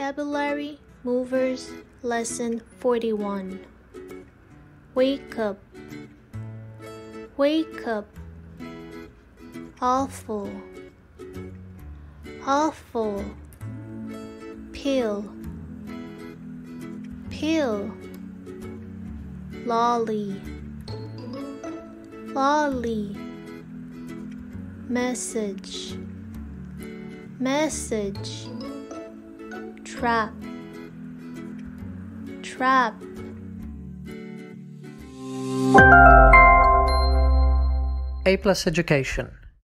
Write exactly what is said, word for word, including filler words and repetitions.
Vocabulary Movers Lesson forty-one. Wake up, wake up. Awful, awful. Pill, pill. Lolly, lolly. Message, message. Trap, trap. A plus Education.